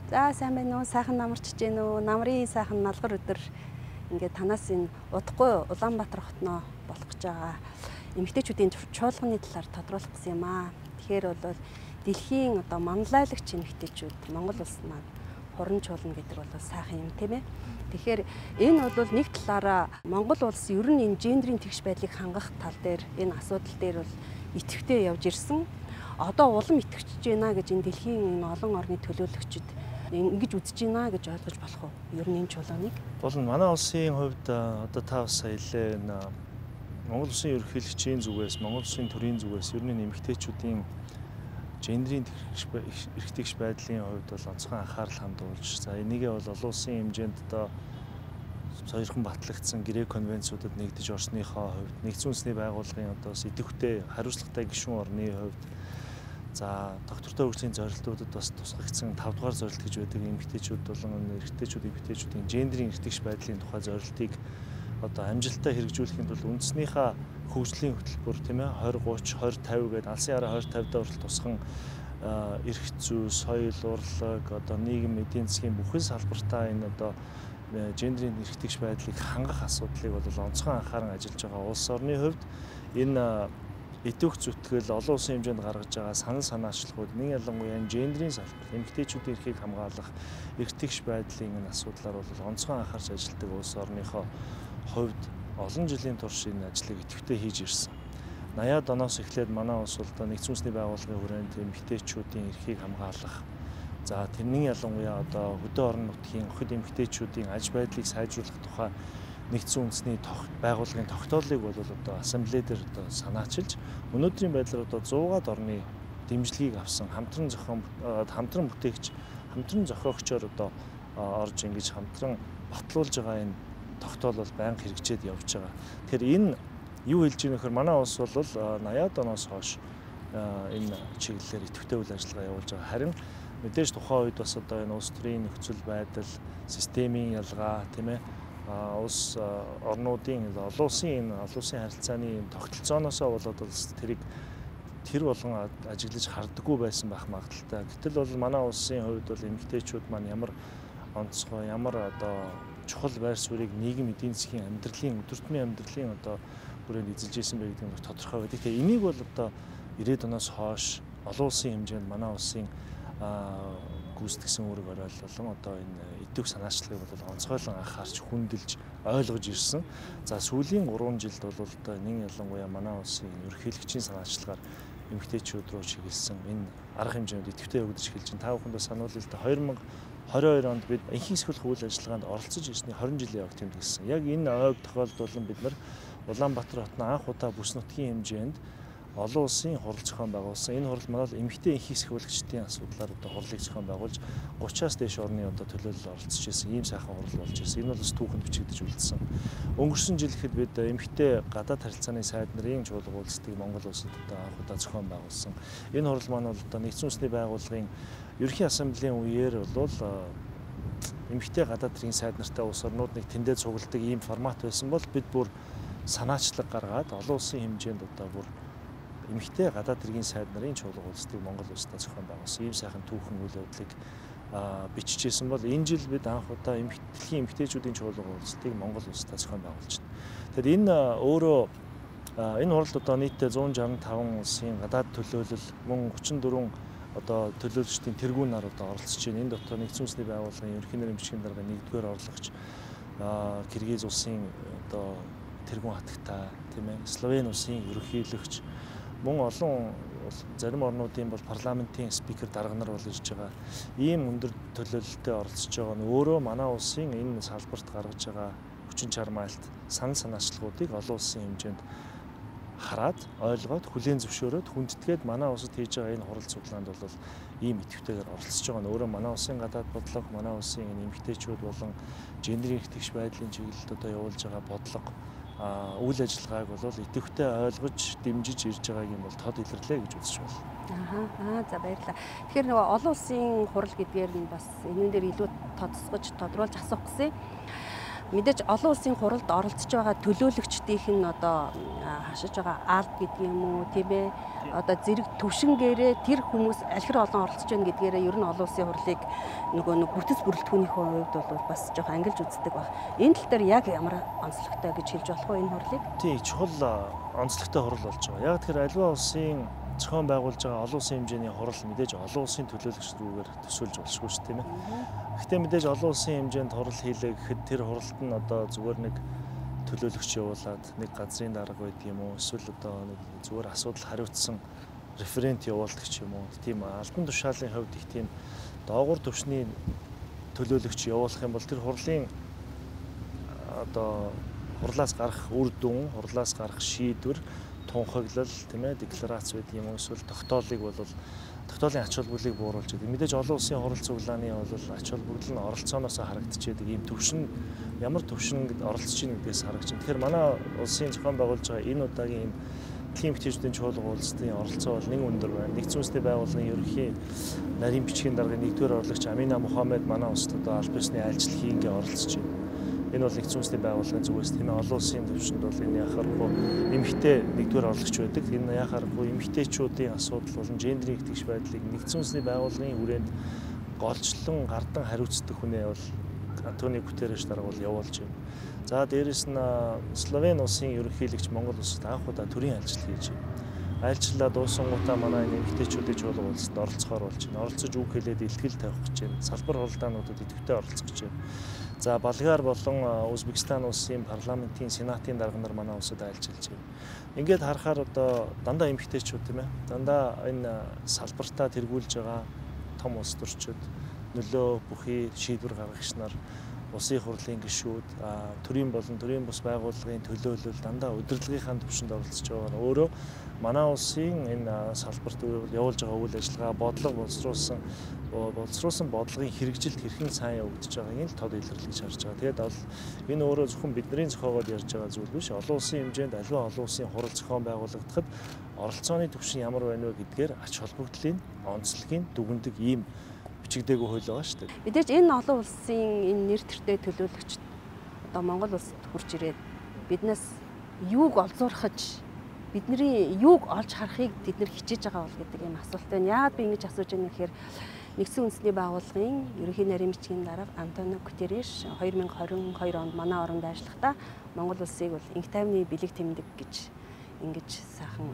За сайн байна уу? Сайхан намарч гин үү? Намрын сайхан налгар өдөр ингээд танаас энэ удахгүй Улаанбаатар хотноо болох гэж байгаа эмэгтэйчүүдийн чуулганы талаар тодруулах гэсэн юм аа. Тэгэхээр бол дэлхийн одоо манлайлагч эмэгтэйчүүд Монгол улс маань хуран чуулна гэдэг бол сайхан юм тийм ээ. Тэгэхээр энэ бол нэг талаараа Монгол улс ер нь энэ гендрийн тэгш байдлыг хангах тал дээр энэ асуудал дээр бол идэвхтэй явж ирсэн. Одоо улам итгэж байна гэж энэ дэлхийн энэ олон орны төлөөлөгчид ингэж үзэж байна гэж ойлгож болох уу? Ер нь энэ чуулганыг бол манай улсын хувьд одоо та бас хэлээ Монгол улсын ерөнхийлөгчийн зүгээс, Монгол улсын төрийн зүгээс ер нь эмэгтэйчүүдийн гендрийн эрх тэгш байдлын хувьд бол онцгой анхаарал хандуулж, за энийгээ бол олон улсын хэмжээнд одоо сойрхон батлагдсан Грек конвенцуудад нэгдэж орсныхоо хувьд, нэгдсэн үндэсний байгууллагын одоо идэвхтэй хариуцлагатай гишүүн орны хувьд, за доктортой хөгжлийн зорилтуудад бас тусгагдсан 5 дугаар зорилт гэж байдаг эмэгтэйчүүд болон эмэгтэйчүүдийн гендрийн эрх тэгш байдлын тухай зорилтыг одоо амжилттай хэрэгжүүлэхийн тулд үндэснийхээ хөгжлийн хөтөлбөр тийм ээ 20 30 20 50 гэдэг алсын хараа 20 50-д хүртэл тусган эрх зүй, соёл, урлаг, одоо нийгэм эдийн засгийн бүхэл салбартаа энэ одоо гендрийн эрх тэгш байдлыг хангах асуудлыг бол онцгой анхааран ажиллаж байгаа улс орны хувьд энэ идэвх зүтгэл олон улсын хэмжээнд гаргаж байгаа санал санаачлагууд нэг ялангуяа гендрийн салбарт эмэгтэйчүүдийн эрхийг хамгаалах эрх тэгш байдлын энэ асуудлаар бол онцгой анхаарч ажилладаг улс орныхоо хувьд олон жилийн турш энэ ажлыг идэвхтэй хийж ирсэн. 80-аад оноос эхлээд манай улс бол нэгдсэн үндэсний байгууллагын хүрээнд эмэгтэйчүүдийн эрхийг хамгаалах, за тэрний ялангуяа одоо хөдөө орон нутгийн охид эмэгтэйчүүдийн аж байдлыг сайжруулах тухай нэгдсэн үндэсний байгууллагын тогтоолыг бол одоо ассамблей дээр одоо санаачилж, өнөөдрийн байдлаар одоо 100-аад орны дэмжлэгийг авсан хамтран бүтээгч, хамтран зохиогчоор одоо орж ингэж хамтран батлуулж байгаа энэ тогтоол бол байнга хэрэгжээд явж байгаа. Тэгэхээр энэ юу хэлж ийм гэхээр манай улс бол 80-аад оноос хойш энэ чиглэлээр идэвхтэй үйл ажиллагаа явуулж байгаа. Харин мэдээж тухайн үед бас одоо энэ улс төрийн нөхцөл байдал, системийн ялгаа тийм ээ улс орнуудын олон улсын харилцааны тогтолцооноосоо болоод тэр болгон ажиглаж харддаггүй байсан байх магадaltaй. Гэтэл бол манай улсын хувьд бол эмэгтэйчүүд маань ямар онцгой, ямар одоо чухал байр суурийг нийгэм эдийн засгийн амьдралын өдөртмийн амьдралын одоо хүрээнд эзэлж ирсэн байх гэдэг нь тодорхой байдаг. Тэгэхээр энийг бол одоо 90-ад оноос хойш олон улсын хэмжээнд манай улсын гүйцэтгсэн үүрэг оройл болон одоо энэ идэвх санаачлагыг бол онцгойлон анхаарч хүндэлж ойлгож ирсэн. За сүүлийн 3 жилд бол одоо нэг ялангуяа манай улсын ерөнхийлөгчийн санаачлагаар эмэгтэйчүүд рүү чиглэсэн энэ арга хэмжээнд идэвхтэй өгдөж эхэлж байна. Та бүхэнд сануулъя л да 2022 онд бид энхийг сахиулах үйл ажиллагаанд оролцож ирсний 20 жилийн ойг тэмдэглэсэн. Яг энэ ойг тохиолдуулан бид нар Улаанбаатар хотно анх удаа бүс нутгийн хэмжээнд олон улсын хурал зохион байгуулсан. Энэ хурал манайд эмэгтэй энхийг сахиулагчдын асуудлаар одоо хурлыг зохион байгуулж 30-аас дээш орны одоо төлөөлөл оролцож ирсэн. Ийм сайхан хурал болж ирсэн. Энэ бол бас түүхэнд бичигдэж үлдсэн. Өнгөрсөн жил ихэд бид эмэгтэй гадаад харилцааны сайд нарын чуулга уулзалтыг Монгол улсад одоо анх удаа зохион байгуулсан. Энэ хурал маань бол одоо нэгдсэн үндэсний байгууллагын ерөнхий ассамблеийн үеэр бол эмэгтэй гадаад харилцааны сайд нартай улс орнууд нэг тэндээ цугладаг ийм формат байсан бол бид бүр санаачлаг гаргаад олон улсын хэмжээнд одоо бүр эмэгтэй гадаад хэргийн сайд нарын чуулга уулзалтыг Монгол улстай зохион байгуулсан. Ийм сайхан түүхэн үйл явдлыг бичижсэн бол энэ жил бид анх удаа дэлхийн эмэгтэйчүүдийн чуулга уулзалтыг Монгол улстай зохион байгуулж байна. Тэгэхээр энэ өөрөө энэ хуралд одоо нийтдээ 165 улсын гадаад төлөөлөл мөн 34 одоо төлөөлөгчдийн тэргүүн нар одоо оролцож байна. Энэ дотор нэгдсэн үндэсний байгууллагын ерөнхий нэрийн бичгийн дарга 1-р орлогч Киргиз улсын одоо тэргүүн хатагтай тийм ээ Словен улсын ерөнхийлөгч мөн олон зарим орнуудын бол парламентын спикер дарга нар бол ирж байгаа. Ийм өндөр төлөөлөлтөд оролцож байгаа нь өөрөө манай улсын энэ салбарт гаргаж байгаа хүчин чармайлт санал санаачлагуудыг олон улсын хэмжээнд хараад ойлгоод хүлээн зөвшөөрөөд хүндэтгээд манай улсад хийж байгаа энэ хурал цуглаанд бол ийм идэвхтэйгээр оролцож байгаа нь өөрөө манай улсын гадаад бодлого, манай улсын энэ эмэгтэйчүүд болон гендрийн эрх тэгш байдлын чиглэлд одоо явуулж байгаа бодлого үйл ажиллагааг бол идэвхтэй ойлгож дэмжиж ирж байгааг юм бол тод илэрлээ гэж үзэж байна. За баярлалаа. Тэгэхээр нөгөө олон улсын хурал гэдгээр нь бас энэ дээр илүү тодорхойлж асуух гэсэн. Мэдээж олон улсын хуралд оролцож байгаа төлөөлөгчдийнх нь одоо хашиж байгаа алд гэдэг юм уу тийм ээ одоо зэрэг төвшингээрээ тэр хүмүүс алхир олон оролцож байна гэдгээрээ ер нь олон улсын хурлыг нөгөө нэг бүрдэс бүрэлдэхүүнийхээ хувьд бол бас жоох ангилж үздэг баг. Энэ тал дээр яг ямар онцлогтой гэж хэлж болох вэ энэ хурлыг? Тийм чухал онцлогтой хурал болж байгаа. Яг тэгэхээр аливаа улсын зохион байгуулж байгаа олон улсын хэмжээний хурал мэдээж олон улсын төлөөлөгч рүүгээр төсөөлж болшгүй шүү тийм ээ. Гэхдээ мэдээж олон улсын хэмжээнд хурал хийлээ гэхэд тэр хуралд нь одоо зүгээр нэг төлөөлөгч явуулаад нэг газрын дарга байдаг юм уу эсвэл одоо нэг зүгээр асуудал хариуцсан референт явуулдаг ч юм уу. Тийм албан тушаалын хувьд их тийм доогуур түвшний төлөөлөгч явуулах юм бол тэр хурлын одоо хурлаас гарах үр дүн, хурлаас гарах шийдвэр, тунхаглал, тийм ээ, декларац байдаг юм уу эсвэл тогтоолыг бол тогтоолын ач холбогдлыг бууруулж байдаг. Мэдээж олон улсын хурал цуглааны бол ач холбогдол нь оролцооноос харагдчихэдэг. Ийм төвшин ямар төвшинд оролцож ийн гэдгээс харагдаж байна. Тэгэхээр манай улсын зохион байгуулж байгаа энэ удаагийн энэ дэлхийн эмэгтэйчүүдийн чуулга уулзалтын оролцоо бол нэг өндөр байна. Нэгдсэн улсны байгууллагын ерөнхий нарийн бичгийн даргын 1-р орлогч Амина Мухаммед манай улсад одоо аль биесний айлчлал хийнгээ оролцож байна. Энэ бол нэгдсэн улсны байгууллагын зүгээс тийм олон улсын төвшөнд бол энэ яхаарахгүй эмэгтэй 1-р орлогч байдаг. Энэ яхаарахгүй эмэгтэйчүүдийн асуудал болон гендрийн итгэж байдлыг нэгдсэн улсны байгууллагын хүрээнд голчлон гардан хариуцдаг хүнээ бол Антонио Гутерреш дарга бол явуулж байна. За дээрэс нь Словен улсын ерөнхийлөгч Монгол улсад анх удаа төрийн айлчлал хийж байна. Айлчлалаа дуусангуудаа манай эмэгтэйчүүдийн чуулга уулзалт оролцохоор болж байна. Оролцож үг хэлээд илтгэл тавих гэж байна. Салбар хуралдаануудад идэвхтэй оролцох гэж байна. За Болгар болон Узбекистан улсын парламентын сенатын дарга нар манай улсад айлчилж байна. Ингээд харахаар одоо дандаа эмэгтэйчүүд тийм ээ. Дандаа энэ салбартаа тэргүүлж байгаа том улс төрчид нөлөө бүхий шийдвэр гаргагч нар улсын хурлын гишүүд төрийн болон төрийн бус байгууллагын төлөөлөл дандаа удирдлагынхаа төвшөнд оролцож байгаа нь өөрөө манай улсын энэ салбарт явуулж байгаа үйл ажиллагаа бодлого боловсруулсан бодлогын хэрэгжилт хэрхэн сайн явагдаж байгааг л тод илэрлэж харж байгаа. Тэгээд бол энэ өөрөө зөвхөн бидний зохиогоод ярьж байгаа зүйл биш. Олон улсын хэмжээнд аливаа олон улсын хурал зохион байгуулагдахад оролцооны түвшин ямар байна вэ гэдгээр ач холбогдлын онцлогийг дүгндэг ийм бичигдээгүй хууль байгаа шүү дээ. Мэдээж энэ олон улсын энэ нэр төртэй төлөөлөгч одоо Монгол улсад хурж ирээд биднээс юуг олзуурхаж бидний юуг олж харахыг бид нэр хичээж байгаа бол гэдэг юм асуулт байна. Яагаад би ингэж асууж байгаа юм гэхээр нэгдсэн үндэсний байгууллагын ерөнхий нарийн бичгийн дарга Антонио Гутерреш 2022 онд манай оронд ажиллахдаа Монгол улсыг бол инх тайвны бэлэг тэмдэг гэж ингэж сайхан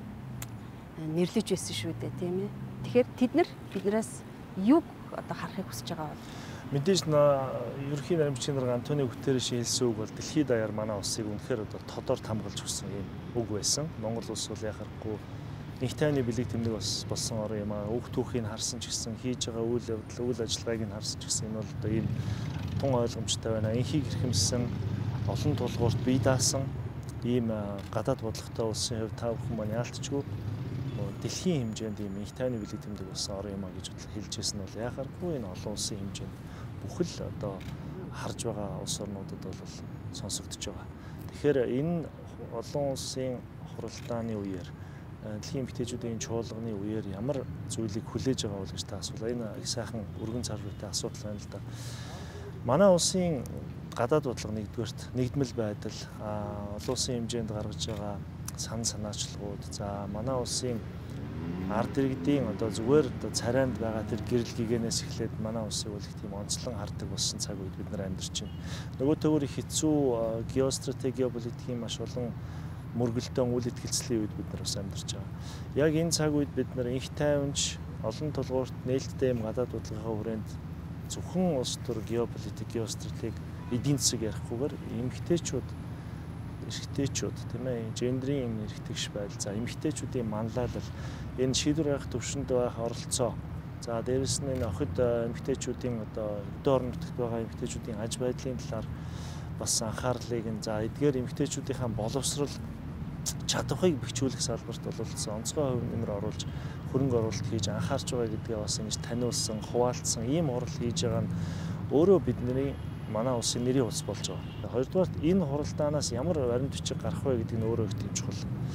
нэрлэж байсан шүү дээ, тийм ээ. Тэгэхээр тэд нар биднээс юг одоо харахыг хүсэж байгаа бол мэдээж ерөнхий нарийн бичгийн дарга Антонио Гутеррешийн хэлсэн үг бол дэлхийд даяар манай улсыг үнэхээр одоо тодор хамгаалж өгсөн юм үг байсан. Монгол улс бол яхахгүй инх тайвны бэлэг тэмдэг болсон орн юм аа. Үг түүхийг харсан ч гэсэн хийж байгаа үйл явдал, үйл ажиллагааг нь харсан ч гэсэн энэ бол одоо ийм тун ойлгомжтой байна. Инхийг хэрхэмсэн олон тулгуурт бие даасан ийм гадаад бодлоготой улсын хувьд та бүхэн маань яалтчгүй дэлхийн хэмжээнд ийм инх тайвны бэлэг тэмдэг болсон орн юм а гэж хэлж ирсэн бол яхааргүй энэ олон улсын хэмжээнд бүхэл одоо харж байгаа улс орнуудад бол сонсогдож байгаа. Тэгэхээр энэ олон улсын хуралдааны үеэр дэлхийн эмэгтэйчүүдийн чуулганы үеэр ямар зүйлийг хүлээж байгаа бол гэж та асуулаа. Энэ их сайхан өргөн царвартай асуудал байна л да. Манай улсын гадаад бодлого нэгдүгээрт нэгдмэл байдал, олон улсын хэмжээнд гаргаж байгаа санаачлагууд, за манай улсын ард иргэдийн одоо зүгээр царайнд байгаа тэр гэрэл гэгээнээс эхлээд манай улсыг бол их тийм онцлон хардаг болсон цаг үед бид нар амьдарч байна. Нөгөө төгөр их хэцүү геостратеги, геополитикийн маш олон мөргөлдөөн үйл итгэлцлийн үед бид нар бас амьдарч байгаа. Яг энэ цаг үед бид нар инх тайванч олон тулгуурт нээлттэй юм гадаад бодлогын хүрээнд зөвхөн улс төр геополитик, геостратеги эдийн засаг ярихгүйгээр эмэгтэйчүүд, эрэгтэйчүүд тийм ээ, гендрийн эрэгтэйч байдал, за эмэгтэйчүүдийн манлайлал, энэ шийдвэр гаргах төвшөнд байх оролцоо, за дээрэс нь энэ охид эмэгтэйчүүдийн одоо өдөө орон нутагт байгаа эмэгтэйчүүдийн аж байдлын талаар бас анхаарлыг нь за эдгээр эмэгтэйчүүдийнхээ боловсрол чадварыг бэхжүүлэх салбарт бол онцгой хувь нэмэр оруулж хөрөнгө оруулалт хийж анхаарч байгаа гэдгээ бас ингэж таниулсан, хуваалцсан ийм хурал хийж байгаа нь өөрөө бидний манай улсын нэрийн улс болж байгаа. Хоёрдугаарт энэ хуралдаанаас ямар баримт бичиг гарах вэ гэдэг нь өөрөө их тийм чухал.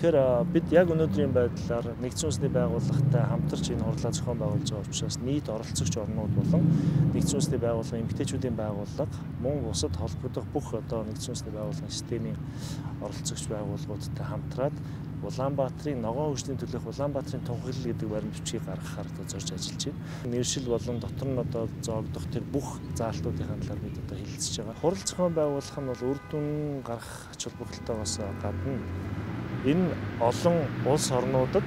Тэгэхээр бид яг өнөөдрийн байдлаар нэгдсэн үндэсний байгууллагатай хамтарч энэ хурлаа зохион байгуулж байгаа учраас нийт оролцогч орнууд болон нэгдсэн үндэсний байгууллагын эмэгтэйчүүдийн байгууллага мөн бусад холбогдох бүх нэгдсэн үндэсний байгууллагын системийн оролцогч байгууллагуудтай хамтраад Улаанбаатарын ногоон хөгжлийн төлөөх Улаанбаатарын тунхаглал гэдэг баримт бичгийг гаргахаар зорж ажиллаж байна. Нэршил болон дотор нь зоогдох тэр бүх заалтуудын талаар бид хэлэлцэж байгаа. Хурал зохион байгуулах нь бол үр дүн гарах ач холбогдолтойгоос гадна энэ олон улс орнуудад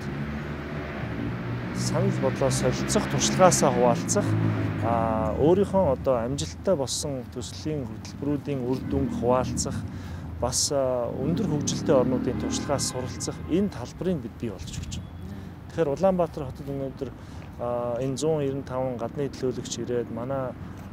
санал бодлоо солилцох, туршлагаасаа хуваалцах, өөрийнхөө амжилттай болсон төслийн хөтөлбөрүүдийн үр дүнг хуваалцах, бас өндөр хөгжилтэй орнуудын туршлагаас суралцах энэ талбарыг бид бий болгож өгч байна. Тэгэхээр Улаанбаатар хотод өнөөдөр энэ 195 гадны төлөөлөгч ирээд манай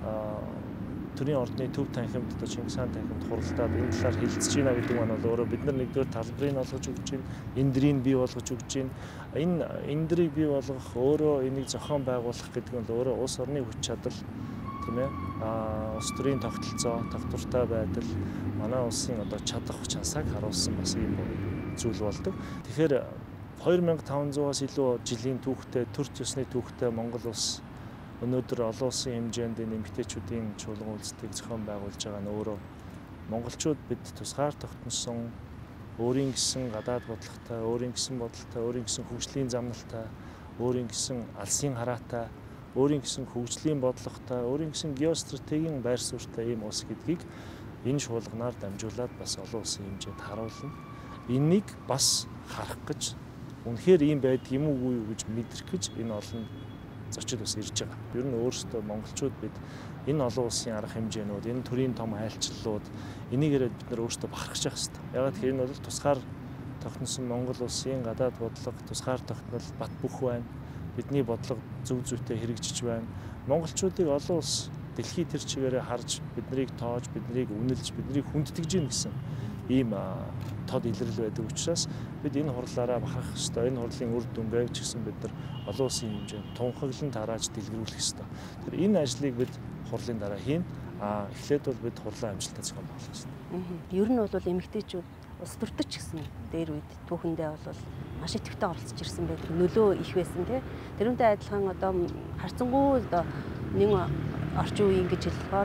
төрийн ордны төв танхимд Чингис хаан танхимд хуралдаад энэ талаар хэлэлцэж байна гэдэг маань бол өөрөө бид нар нэгдүгээр талбарыг олгож өгч байна, эндрийг бий болгож өгч байна. Энэ эндрийг бий болгох, өөрөө энийг зохион байгуулах гэдэг нь өөрөө улс орны хүч чадал, тийм ээ, улс төрийн тогтолцоо, тогтвортой байдал, манай улсын чадах чансааг харуулсан бас ийм зүйл болдог. Тэгэхээр 2500-аас илүү жилийн түүхтэй, төр төсний түүхтэй Монгол улс өнөөдөр олон улсын хэмжээнд эмэгтэйчүүдийн чуулган үйлсийг зохион байгуулж байгаа нь өөрөө монголчууд бид тусгаар тогтносон өөрийн гэсэн гадаад бодлоготой, өөрийн гэсэн бодолтой, өөрийн гэсэн хөгжлийн замналтай, өөрийн гэсэн алсын хараатай, өөрийн гэсэн хөгжлийн бодлоготой, өөрийн гэсэн геостратегийн байр суурьтай ийм улс гэдгийг энэ шуулганаар дамжуулаад бас олон улсын хэмжээнд харуулна. Энийг бас харах гэж үнэхээр ийм байдаг юм уу гэж мэдрэх гэж энэ олон зочид бас ирж байгаа. Ер нь өөрсдөө монголчууд бид энэ олон улсын арга хэмжээнүүд, энэ төрийн том айлчлалууд энийг ирээд бид нар өөрсдөө бахархаж явах хэрэгтэй. Ягаад гэхээр энэ бол тусгаар тогтносон Монгол улсын гадаад бодлого, тусгаар тогтнол бат бөх байна. Бидний бодлого зөв зүйтэй хэрэгжиж байна. Монголчуудыг олон улс дэлхий тэр чигээрээ харж биднийг тоож, биднийг үнэлж, биднийг хүндэтгэж гин гэсэн ийм тод илрэл байдаг учраас бид энэ хурлаараа бахархах ёстой. Энэ хурлын үр дүн байвч гэсэн бид нар олон улсын хэмжээнд тунхаглан тарааж дэлгэрүүлэх ёстой. Тэгэхээр энэ ажлыг бид хурлын дараа хийн. Эхлээд бол бид хурлаа амжилттай зохион байгуулах ёстой. Ер нь бол эмэгтэйчүүд улс төрдөж гэсэн дээр үед түүхэндээ бол маш идэвхтэй оролцож ирсэн байдаг. Нөлөө их байсан тий. Тэрүүнтэй адилхан харцангуй нэг орчин үеийн гэж хэлэхээр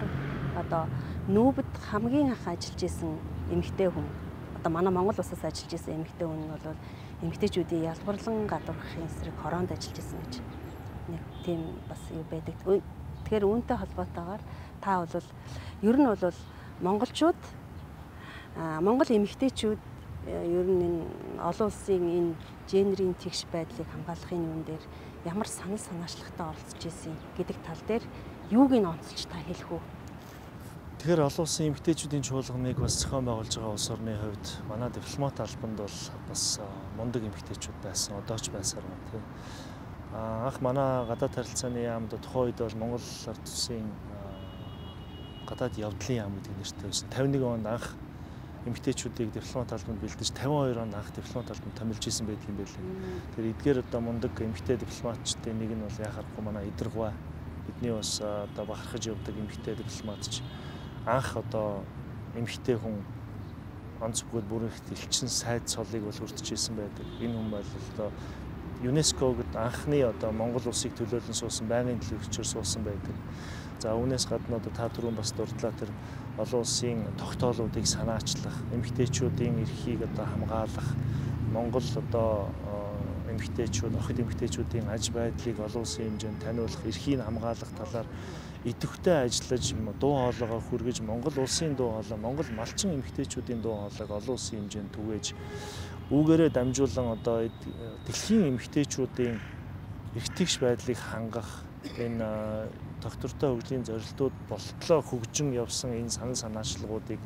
нүүбэд хамгийн анх ажиллаж исэн эмэгтэй хүн манай Монгол улсаас ажиллаж исэн эмэгтэй хүн нь бол эмэгтэйчүүдийн ялбарлан гадуурхахын эсрэг хороонд ажиллаж исэн гэж нэг тийм бас юу байдаг. Тэгэхээр үүнтэй холбоотойгоор та бол ер нь бол монголчууд монгол эмэгтэйчүүд ер нь энэ олон улсын энэ гендерийн тэгш байдлыг хамгаалахын юун дээр ямар санал санаачлагтай оролцож исэн гэдэг тал дээр юуг нь онцолж та хэлэх үү? Тэгэхээр олон улсын эмэгтэйчүүдийн чуулганыг бас зохион байгуулж байгаа улс орны хувьд манай дипломат албанд бол бас мундаг эмэгтэйчүүд байсан, одоо ч байсаар байна тийм. Анх манай гадаад харилцааны яамд тухайн үед бол Монгол ард түмний гадаад явдлын яам гэдэг нэртэй байсан. 51 онд анх эмэгтэйчүүдийг дипломат албанд бэлдэж 52 онд анх дипломат албанд томилж исэн байдаг юм байлээ. Тэгэхээр эдгээр мундаг эмэгтэй дипломатчдын нэг нь бол яхахгүй манай Идэргуй бидний бас бахархаж явдаг эмэгтэй дипломатч анх эмэгтэй хүн онц бүгд бүрэнхт элчин сайд цолыг бол хүртэж исэн байдаг. Энэ хүн бол ЮНЕСКО-г анхны Монгол улсыг төлөөлөн суусан байнгын төлөөлөгчөөр суусан байдаг. За үүнээс гадна та түрүүн бас дурдлаа тэр олон улсын тогтоолуудыг санаачлах, эмэгтэйчүүдийн эрхийг хамгаалах, Монгол эмэгтэйчүүд, охид эмэгтэйчүүдийн аж байдлыг олон улсын хэмжээнд таниулах, эрхийг хамгаалах талаар идэвхтэй ажиллаж дуу хоолойгоо хүргэж Монгол улсын дуу хоолой, Монгол малчин эмэгтэйчүүдийн дуу хоолойг олон улсын хэмжээнд түгээж үүгээрээ дамжуулан дэлхийн эмэгтэйчүүдийн эрх тэгш байдлыг хангах энэ доктортой хөгжлийн зорилтууд болтлоо хөгжин явсан энэ санал санаачлагуудыг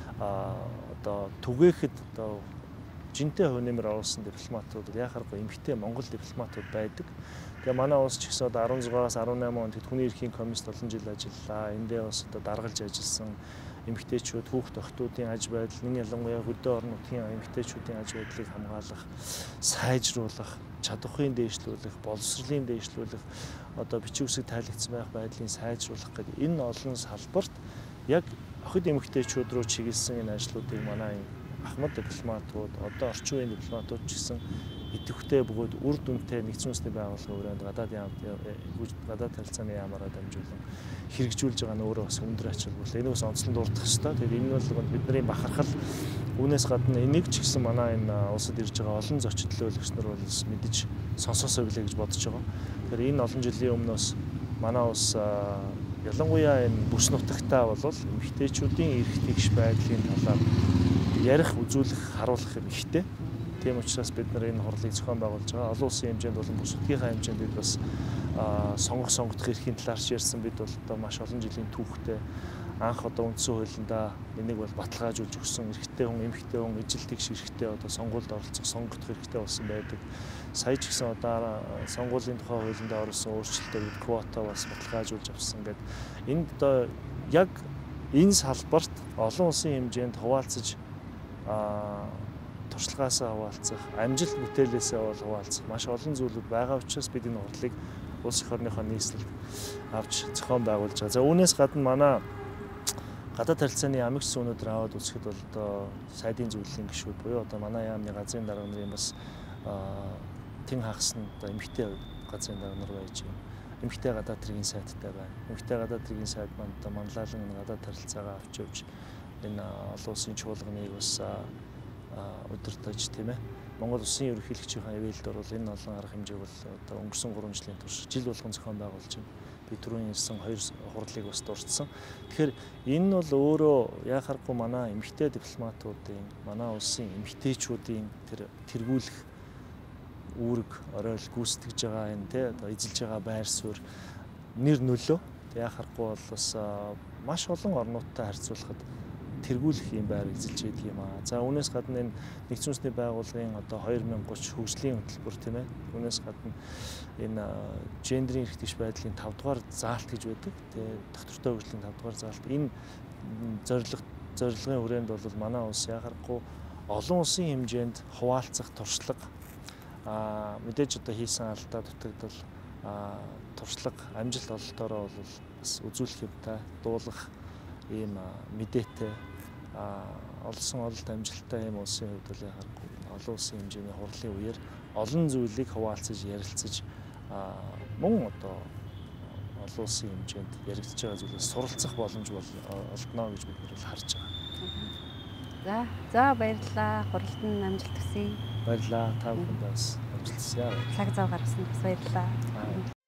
түгээхэд жинтэй хувь нэмэр оруулсан дипломатууд яхахгүй эмэгтэй монгол дипломатууд байдаг. Тэгээ манай улс ч гэсэн 16-аас 18 онд хүний эрхийн комиссд олон жил ажиллалаа. Эндээ бас даргалж ажилласан эмэгтэйчүүд хүүхд охтуудын аж байдал, энэ ялангуяа хөдөө орон нутгийн эмэгтэйчүүдийн аж байдлыг хамгаалах, сайжруулах, чадварын дээшлүүлэх, боловсролын дээшлүүлэх, бичиг үсэг тайлагдсан байх байдлыг сайжруулах гэдэг энэ олон салбарт яг охид эмэгтэйчүүд рүү чиглэсэн энэ ажлуудыг манай ахмад дипломатууд, одоо орчин үеийн дипломатууд ч гэсэн идэвхтэй бөгөөд үр дүнтэй нэгдсэн үндэсний байгууллагын хүрээнд гадаад харилцааны яамаараа дамжуулан хэрэгжүүлж байгаа нь өөрөө бас өндөр ач холбогдол. Энийг бас онцлон дурдах хэрэгтэй. Тэгэхээр энэ бол бидний бахархал. Үүнээс гадна энийг ч гэсэн манай энэ улсад ирж байгаа олон зочин төлөөлөгч нар бол мэдэж сонсоосоо гэлээ гэж бодож байгаа. Тэгэхээр энэ олон жилийн өмнөөс манай улс ялангуяа энэ бүс нутагтаа бол эмэгтэйчүүдийн эрх тэгш байдлын талаар ярих, үзүүлэх, харуулах юм ихтэй. Тийм учраас бид нар энэ хурлыг зохион байгуулж байгаа. Олон улсын хэмжээнд болон бүс нутгийнхаа хэмжээнд бид бас сонгох эрхийн талаар ярьсан. Бид бол одоо маш олон жилийн түүхтэй анх одоо үндсэн хуулиндаа энийг бол баталгаажуулж өгсөн. Эрэгтэй хүн, эмэгтэй хүн ижил тэгш эрэгтэй одоо сонгуульд оролцох, сонгогдох эрхтэй болсон байдаг. Сая ч гэсэн одоо сонгуулийн тухай хуулиндаа орсон өөрчлөлтөөр квота бас баталгаажуулж авсан гэдэг. Энд одоо яг энэ салбарт олон улсын хэмжээнд хуваалцаж туршлагаасаа хуваалцах, амжилт бүтээлээсээ бол хуваалцах маш олон зүйлүүд байгаа учраас бид энэ хурлыг улс их орныхоо нийслэлд авч зохион байгуулж байгаа. За үүнээс гадна манай гадаад харилцааны амигч өнөөдөр аваад үзэхэд бол одоо сайдын зөвлөлийн гишүүд буюу одоо манай яамны газрын дарга нарын бас тэн хагасна одоо эмэгтэй газрын дарга нар байж байна. Эмэгтэй гадаад хэргийн сайдтай байна. Эмэгтэй гадаад хэргийн сайд маань одоо манлайлан гадаад харилцаагаа авч явж энэ олон улсын чуулганыг бас удирдах тийм ээ. Монгол Улсын ерөнхийлөгчийн ивэлд бол энэ олон арга хэмжээг бол одоо өнгөрсөн 3 жилийн турш жил болгон зохион байгуулж байна. Би түрүүн ирсэн 2 хурлыг бас дурдсан. Тэгэхээр энэ нь бол өөрөө яхахгүй манай эмэгтэй дипломатуудын, манай улсын эмэгтэйчүүдийн тэр тэргүүлэх үүрэг оройл гүйцэтгэж байгаа энэ тий одоо эзэлж байгаа байр суурь нэр нөлөө яхахгүй бол бас маш олон орнуудтай харьцуулахад тэргүүлэх юм байр эзэлж байдаг юм аа. За үүнээс гадна энэ нэгдсэн үндэсний байгууллагын одоо 2030 хөгжлийн хөтөлбөр тийм ээ. Үүнээс гадна энэ гендерийн эрх тэгш байдлын 5 дугаар заалт гэж байдаг. Тэгээ доктортой хөгжлийн 5 дугаар заалт. Энэ зорилгын хүрээнд бол манай улс яхахгүй олон улсын хэмжээнд хуваалцах туршлага мэдээж одоо хийсэн алдаа дутагдал туршлага амжилт ололтоороо бол бас үзүүлэх юмтай дуулах ийм мэдээтэй олсон ололт амжилттай ийм улсын хувьд бол яхахгүй олон улсын хэмжээний хурлын үеэр олон зүйлийг хуваалцаж ярилцаж мөн одоо олон улсын хэмжээнд яригдж байгаа зүйлээс суралцах боломж бол олдно гэж бид нар харж байгаа. За баярлалаа. Хуралд нь амжилт хүсье. Баярлалаа. Та бүхэнд бас амжилт хүсье. Цаг зав гаргасан бас баярлалаа.